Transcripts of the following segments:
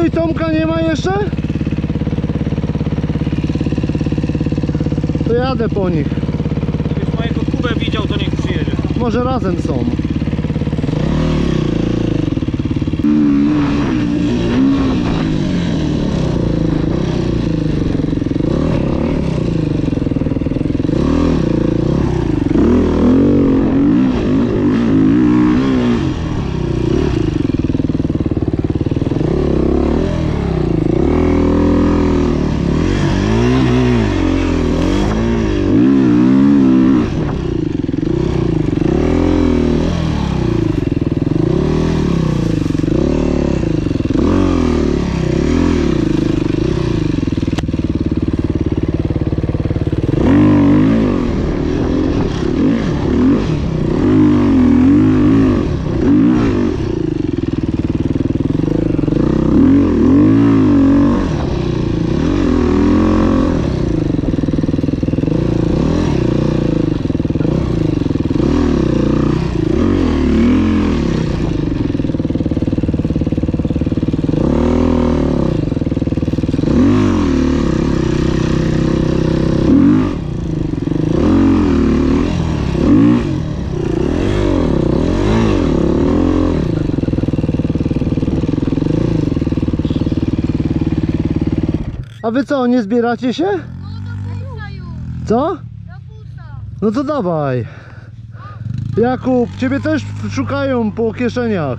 Kuby i Tomka nie ma jeszcze? To jadę po nich. Jakbyś mojego Kubę widział, to niech przyjedzie. Może razem są. A wy co, nie zbieracie się? No do busa już. Co? Do busa. No to dawaj. Jakub, ciebie też szukają po kieszeniach.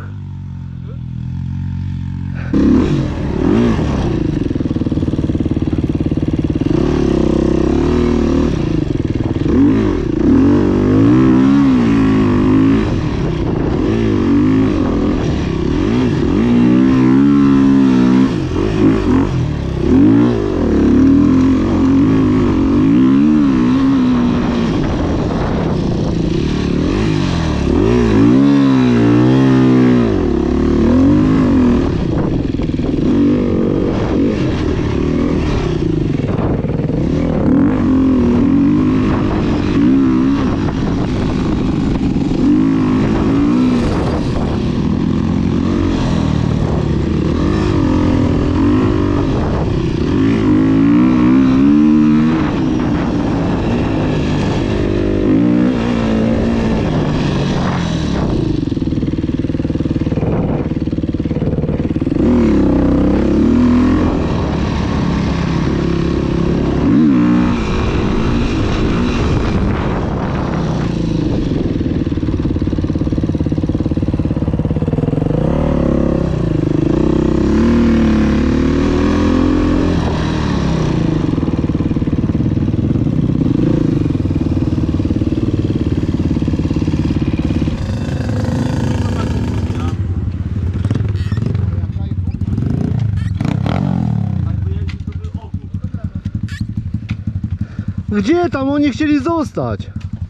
Gdzie tam? Oni chcieli zostać.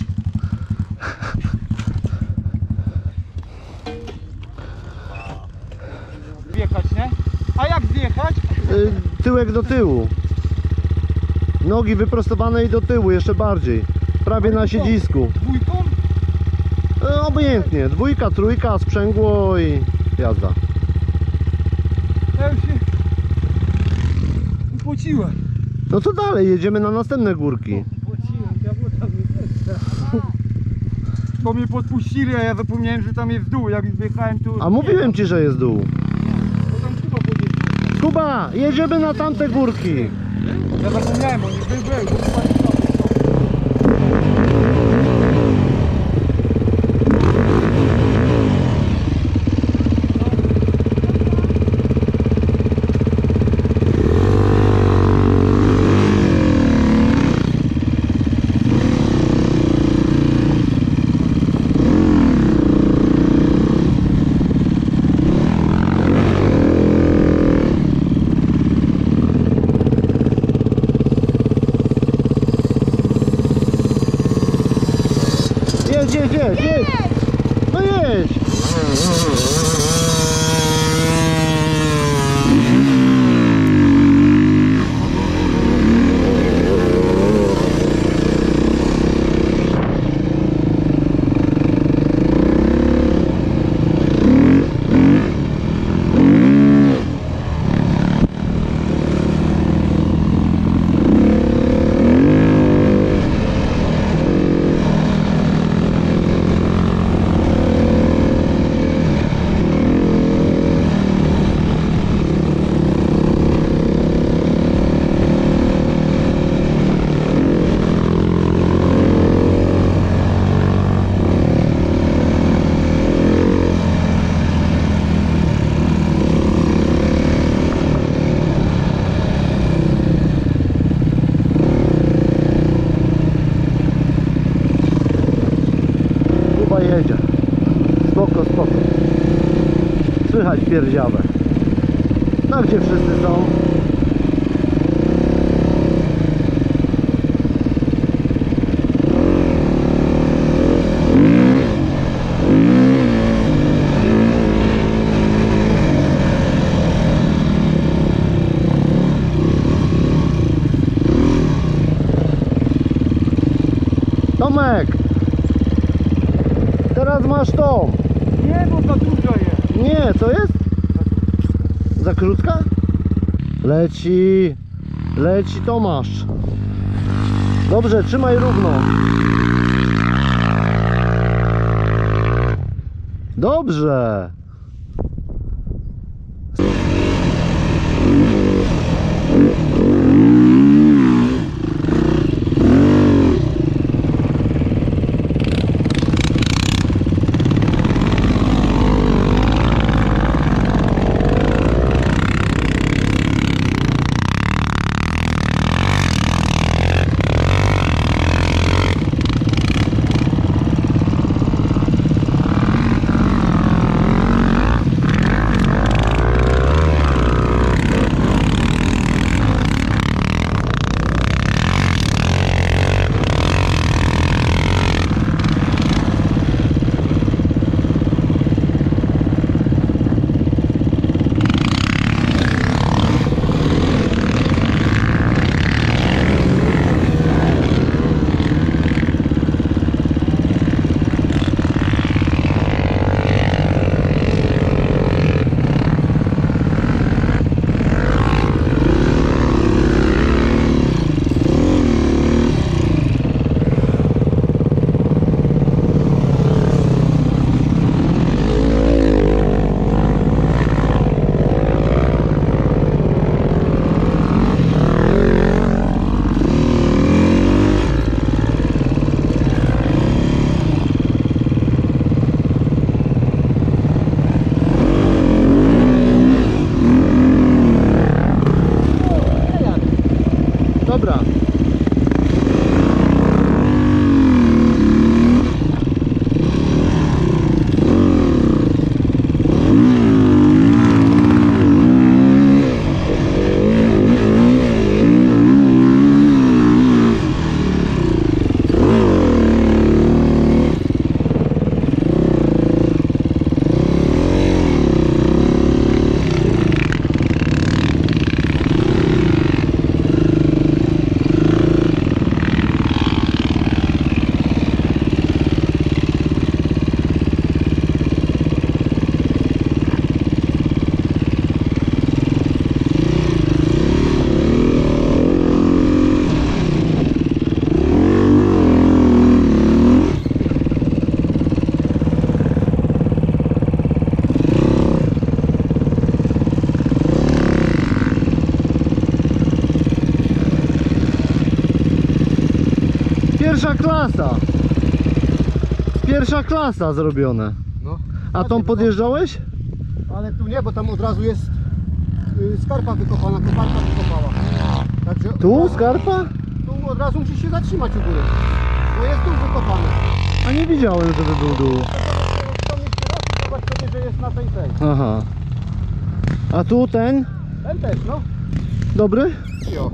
Zjechać, nie? A jak zjechać? Tyłek do tyłu. Nogi wyprostowane i do tyłu, jeszcze bardziej. Prawie na siedzisku. Dwójką? Obojętnie. Dwójka, trójka, sprzęgło i jazda. Ja już się upociłem. No to dalej, jedziemy na następne górki. Bo mnie podpuścili, a ja zapomniałem, że tam jest dół. Jak zjechałem tu... A mówiłem ci, że jest dół. Bo tam Kuba podjeżdżał. Kuba, jedziemy na tamte górki. Ja zapomniałem o nich, był. jechać pierdziawę. No gdzie wszyscy są? Tomek! Teraz masz tą! Nie, bo za dużo jest. Nie, co jest? Za krótka? Leci! Leci Tomasz! Dobrze, trzymaj równo! Dobrze! Dobra. Pierwsza klasa. Pierwsza klasa zrobione. No. A tą podjeżdżałeś? Ale tu nie, bo tam od razu jest skarpa wykopana, koparka wykopała. Także Tu skarpa? tu od razu musisz się zatrzymać u góry. Bo jest dół wykopany. A nie widziałem, żeby był dół. Zobacz sobie, że jest na tej. Aha. A tu ten? Ten też, no. Dobry? Jo.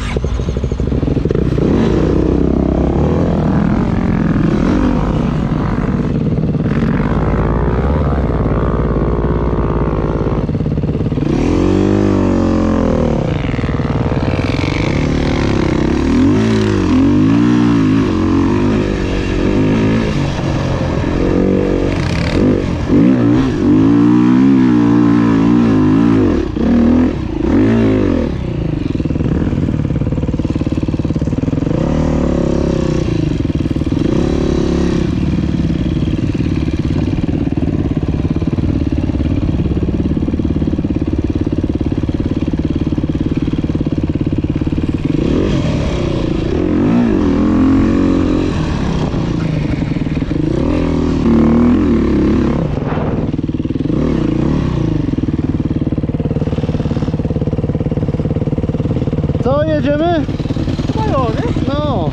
Co, jedziemy? No.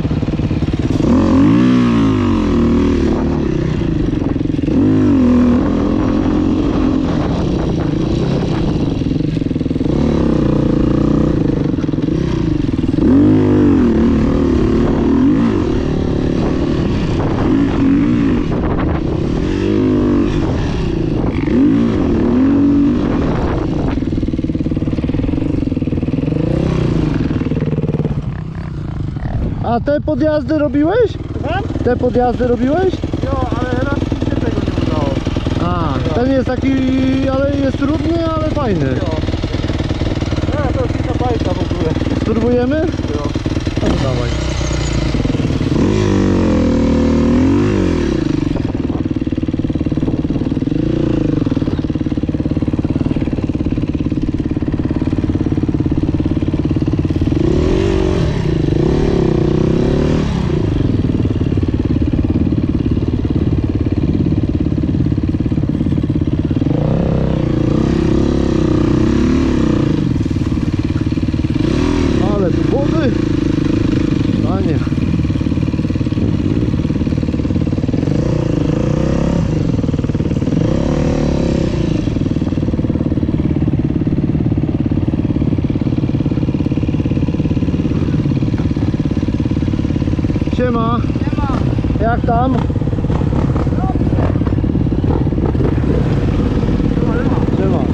A te podjazdy robiłeś? Te podjazdy robiłeś? Jo, ale raz mi się tego nie udało. A, ten jest taki, ale jest trudny, ale fajny. Jo. To jest inna bajka w ogóle. Spróbujemy? Jo. No to dawaj. Ale tu wody. Panie. Siema. Jak tam? Siema.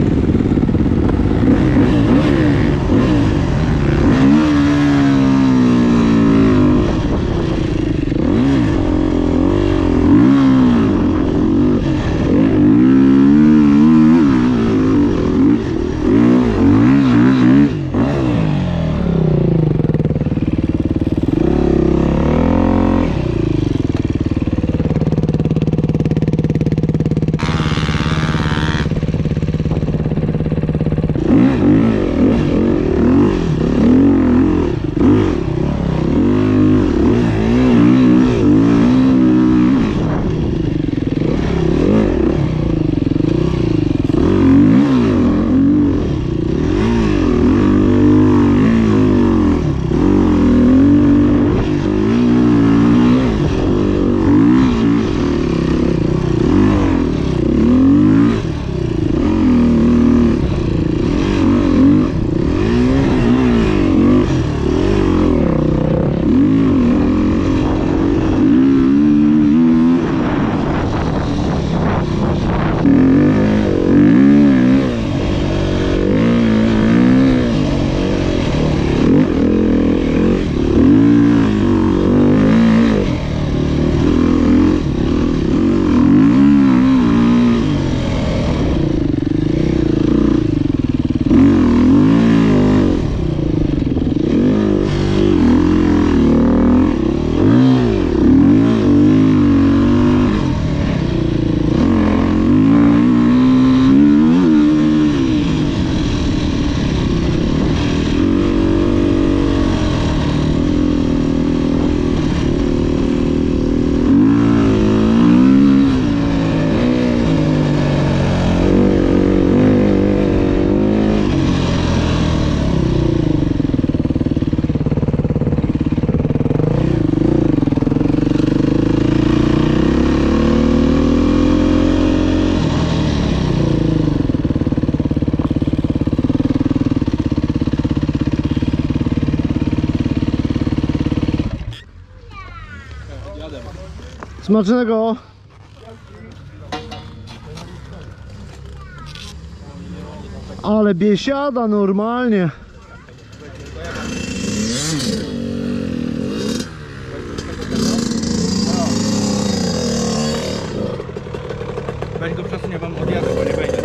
Smacznego. Ale biesiada normalnie. Weź go przesunie, wam odjadę, bo nie wejdę.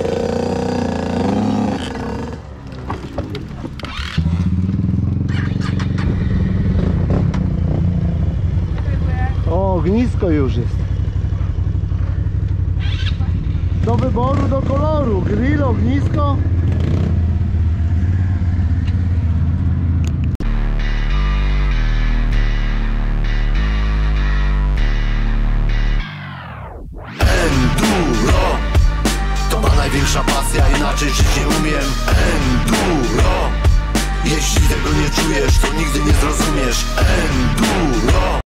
O, ognisko już jest. Do wyboru, do koloru. Grill, ognisko. Enduro to ma największa pasja, inaczej żyć nie umiem. Enduro, jeśli tego nie czujesz, to nigdy nie zrozumiesz. Enduro.